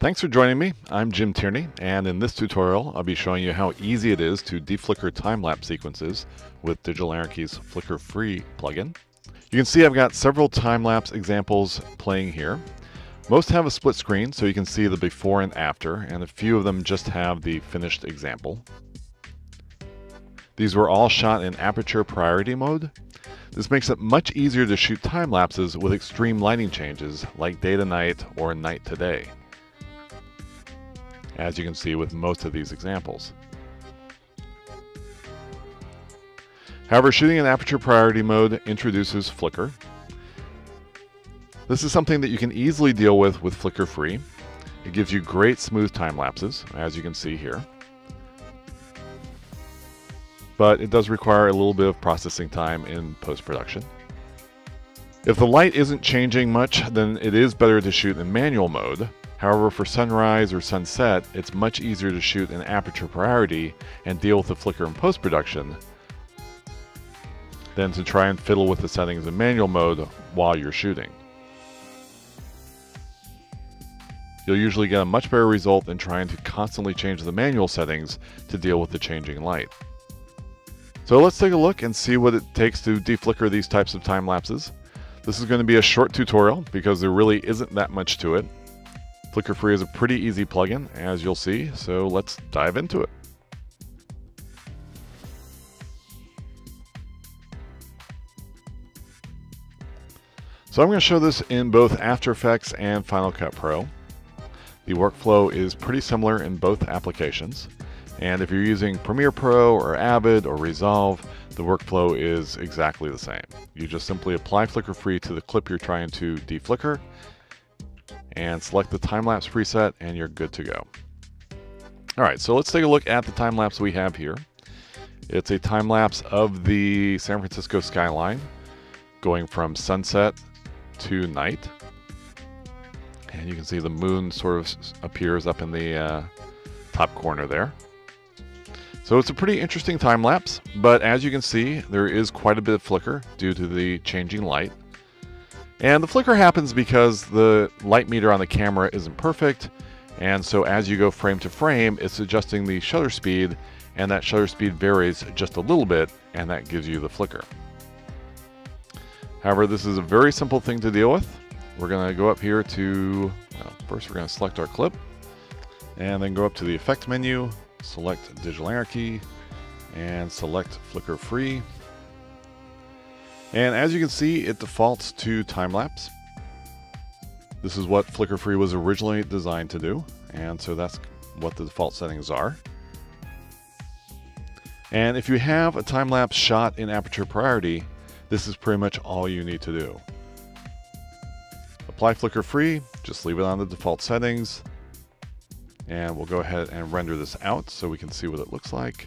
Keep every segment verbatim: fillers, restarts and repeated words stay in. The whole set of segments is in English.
Thanks for joining me. I'm Jim Tierney, and in this tutorial I'll be showing you how easy it is to deflicker time-lapse sequences with Digital Anarchy's Flicker Free plugin. You can see I've got several time-lapse examples playing here. Most have a split screen so you can see the before and after, and a few of them just have the finished example. These were all shot in Aperture Priority mode. This makes it much easier to shoot time-lapses with extreme lighting changes like day to night or night to day, as you can see with most of these examples. However, shooting in Aperture Priority mode introduces flicker. This is something that you can easily deal with with Flicker Free. It gives you great smooth time lapses, as you can see here. But it does require a little bit of processing time in post-production. If the light isn't changing much, then it is better to shoot in manual mode. However, for sunrise or sunset, it's much easier to shoot in Aperture Priority and deal with the flicker in post-production than to try and fiddle with the settings in manual mode while you're shooting. You'll usually get a much better result than trying to constantly change the manual settings to deal with the changing light. So let's take a look and see what it takes to deflicker these types of time lapses. This is going to be a short tutorial because there really isn't that much to it. Flicker Free is a pretty easy plugin, as you'll see, so let's dive into it. So I'm going to show this in both After Effects and Final Cut Pro. The workflow is pretty similar in both applications, and if you're using Premiere Pro or Avid or Resolve, the workflow is exactly the same. You just simply apply Flicker Free to the clip you're trying to deflicker, and select the time-lapse preset, and you're good to go. Alright, so let's take a look at the time-lapse we have here. It's a time-lapse of the San Francisco skyline, going from sunset to night. And you can see the moon sort of appears up in the uh, top corner there. So it's a pretty interesting time-lapse, but as you can see, there is quite a bit of flicker due to the changing light. And the flicker happens because the light meter on the camera isn't perfect, and so as you go frame to frame, it's adjusting the shutter speed, and that shutter speed varies just a little bit, and that gives you the flicker. However, this is a very simple thing to deal with. We're going to go up here to, well, first we're going to select our clip, and then go up to the Effects menu, select Digital Anarchy, and select Flicker Free. And as you can see, it defaults to time-lapse. This is what Flicker Free was originally designed to do, and so that's what the default settings are. And if you have a time-lapse shot in Aperture Priority, this is pretty much all you need to do. Apply Flicker Free, just leave it on the default settings, and we'll go ahead and render this out so we can see what it looks like.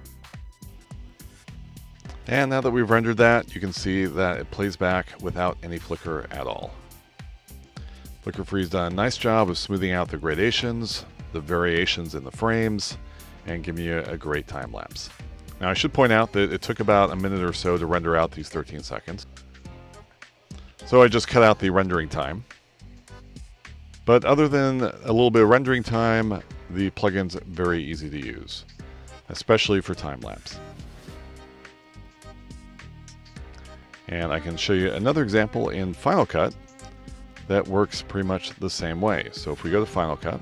And now that we've rendered that, you can see that it plays back without any flicker at all. Flicker Free's done a nice job of smoothing out the gradations, the variations in the frames, and giving you a great time lapse. Now I should point out that it took about a minute or so to render out these thirteen seconds. So I just cut out the rendering time. But other than a little bit of rendering time, the plugin's very easy to use, especially for time lapse. And I can show you another example in Final Cut that works pretty much the same way. So if we go to Final Cut,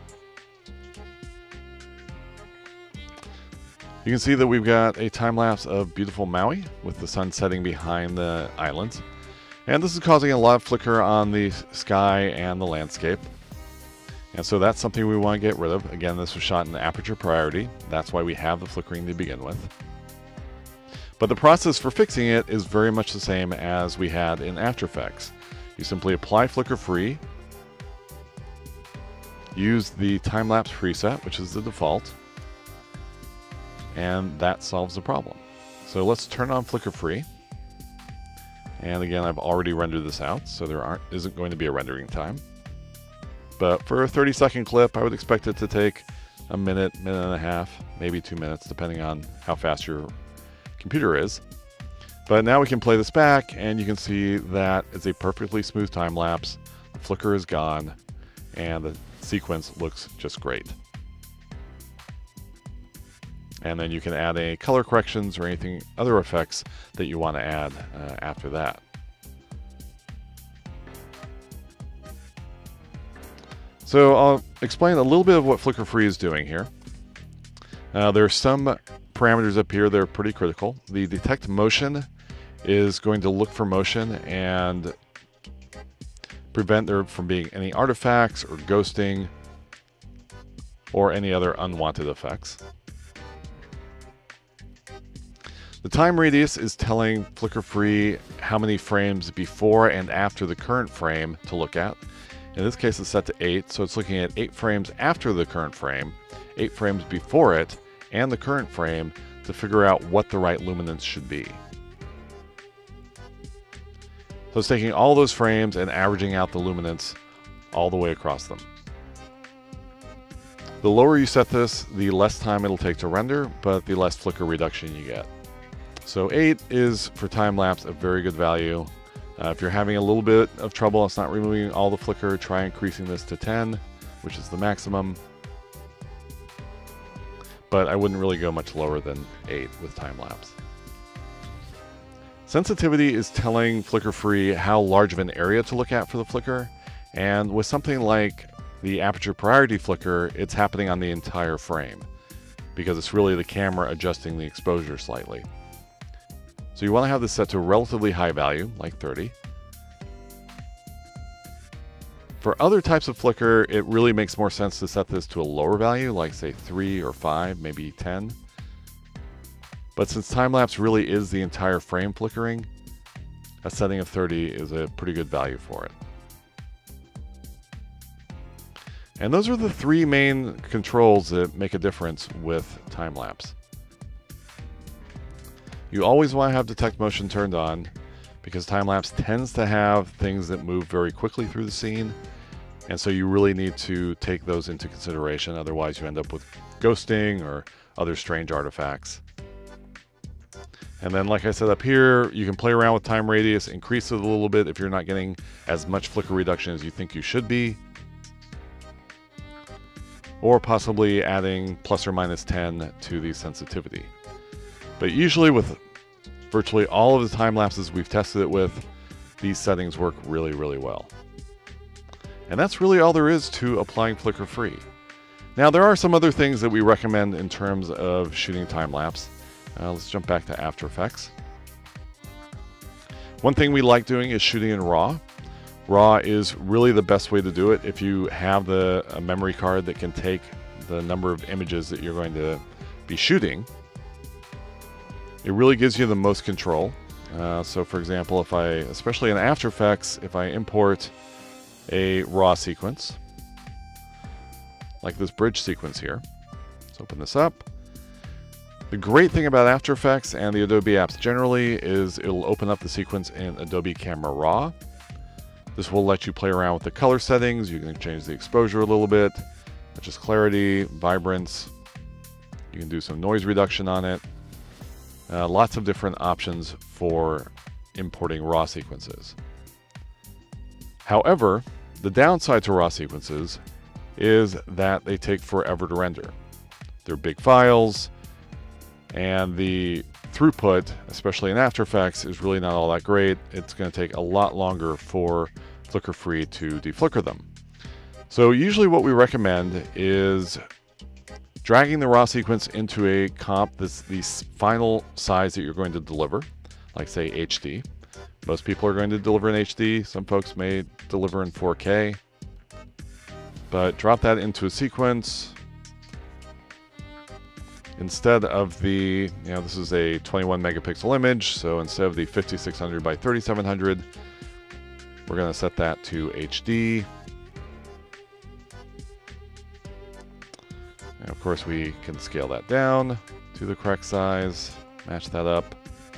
you can see that we've got a time-lapse of beautiful Maui with the sun setting behind the islands. And this is causing a lot of flicker on the sky and the landscape. And so that's something we want to get rid of. Again, this was shot in Aperture Priority. That's why we have the flickering to begin with. But the process for fixing it is very much the same as we had in After Effects. You simply apply Flicker Free, use the time-lapse preset, which is the default, and that solves the problem. So let's turn on Flicker Free. And again, I've already rendered this out, so there aren't, isn't going to be a rendering time. But for a thirty second clip, I would expect it to take a minute, minute and a half, maybe two minutes, depending on how fast your computer is. But now we can play this back, and you can see that it's a perfectly smooth time lapse. The flicker is gone, and the sequence looks just great. And then you can add any color corrections or anything, other effects that you want to add uh, after that. So I'll explain a little bit of what Flicker Free is doing here. Uh, there are some parameters up here that are pretty critical. The detect motion is going to look for motion and prevent there from being any artifacts or ghosting or any other unwanted effects. The time radius is telling Flicker Free how many frames before and after the current frame to look at. In this case, it's set to eight, so it's looking at eight frames after the current frame, eight frames before it, and the current frame to figure out what the right luminance should be. So it's taking all those frames and averaging out the luminance all the way across them. The lower you set this, the less time it'll take to render, but the less flicker reduction you get. So eight is, for time-lapse, a very good value. Uh, if you're having a little bit of trouble, it's not removing all the flicker, try increasing this to ten, which is the maximum. But I wouldn't really go much lower than eight with time-lapse. Sensitivity is telling Flicker Free how large of an area to look at for the flicker, and with something like the Aperture Priority flicker, it's happening on the entire frame, because it's really the camera adjusting the exposure slightly. So you want to have this set to a relatively high value, like thirty. For other types of flicker, it really makes more sense to set this to a lower value, like say three or five, maybe ten. But since time-lapse really is the entire frame flickering, a setting of thirty is a pretty good value for it. And those are the three main controls that make a difference with time-lapse. You always want to have detect motion turned on, because time-lapse tends to have things that move very quickly through the scene, and so you really need to take those into consideration, otherwise you end up with ghosting or other strange artifacts. And then, like I said up here, you can play around with time radius, increase it a little bit if you're not getting as much flicker reduction as you think you should be, or possibly adding plus or minus ten to the sensitivity. But usually with virtually all of the time lapses we've tested it with, these settings work really, really well. And that's really all there is to applying Flicker Free. Now, there are some other things that we recommend in terms of shooting time lapse. Uh, let's jump back to After Effects. One thing we like doing is shooting in RAW. RAW is really the best way to do it if you have the a memory card that can take the number of images that you're going to be shooting. It really gives you the most control. Uh, so for example, if I, especially in After Effects, if I import a RAW sequence, like this bridge sequence here, let's open this up. The great thing about After Effects and the Adobe apps generally is it'll open up the sequence in Adobe Camera Raw. This will let you play around with the color settings. You can change the exposure a little bit, such as clarity, vibrance. You can do some noise reduction on it. Uh, lots of different options for importing RAW sequences. However, the downside to RAW sequences is that they take forever to render. They're big files, and the throughput, especially in After Effects, is really not all that great. It's going to take a lot longer for Flicker Free to deflicker them. So usually what we recommend is dragging the RAW sequence into a comp that's the final size that you're going to deliver, like say H D. Most people are going to deliver in H D. Some folks may deliver in four K. But drop that into a sequence. Instead of the, you know, this is a twenty-one megapixel image, so instead of the fifty-six hundred by thirty-seven hundred, we're going to set that to H D. And of course, we can scale that down to the correct size, match that up,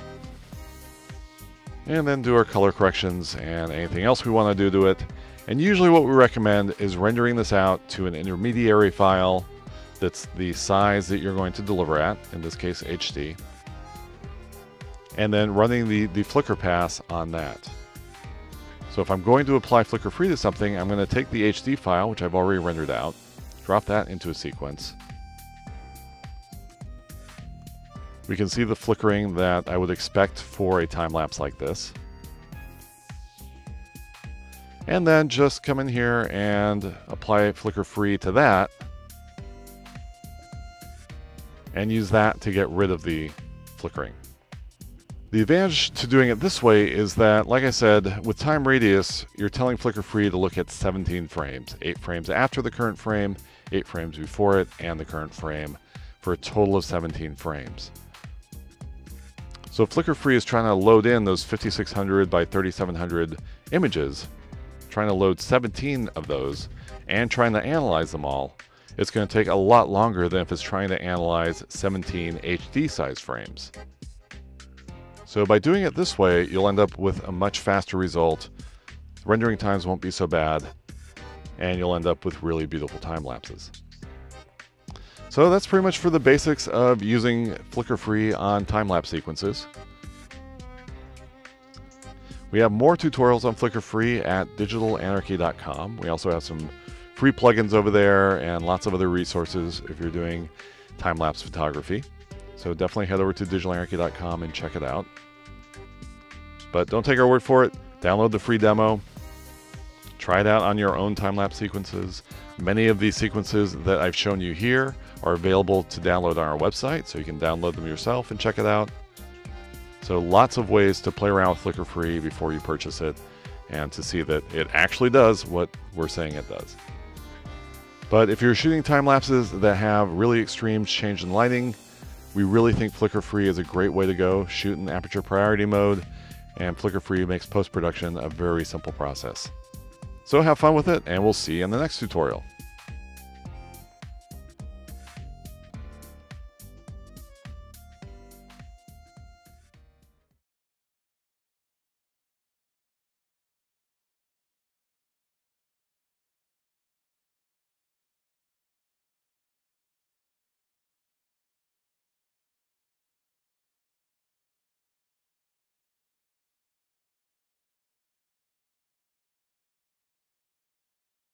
and then do our color corrections and anything else we want to do to it. And usually what we recommend is rendering this out to an intermediary file that's the size that you're going to deliver at, in this case H D, and then running the, the flicker pass on that. So if I'm going to apply flicker free to something, I'm going to take the H D file, which I've already rendered out, drop that into a sequence. We can see the flickering that I would expect for a time lapse like this. And then just come in here and apply flicker free to that, and use that to get rid of the flickering. The advantage to doing it this way is that, like I said, with time radius, you're telling flicker free to look at seventeen frames, eight frames after the current frame, eight frames before it, and the current frame, for a total of seventeen frames. So flicker free is trying to load in those fifty-six hundred by thirty-seven hundred images, trying to load seventeen of those, and trying to analyze them all. It's going to take a lot longer than if it's trying to analyze seventeen H D size frames. So by doing it this way, you'll end up with a much faster result. Rendering times won't be so bad, and you'll end up with really beautiful time lapses. So that's pretty much for the basics of using flicker free on time-lapse sequences. We have more tutorials on flicker free at digital anarchy dot com. We also have some free plugins over there and lots of other resources if you're doing time-lapse photography. So definitely head over to digital anarchy dot com and check it out. But don't take our word for it. Download the free demo. Try it out on your own time-lapse sequences. Many of these sequences that I've shown you here are available to download on our website, so you can download them yourself and check it out. So lots of ways to play around with flicker free before you purchase it, and to see that it actually does what we're saying it does. But if you're shooting time lapses that have really extreme change in lighting, we really think flicker free is a great way to go. Shoot in aperture priority mode, and flicker free makes post-production a very simple process. So have fun with it, and we'll see you in the next tutorial.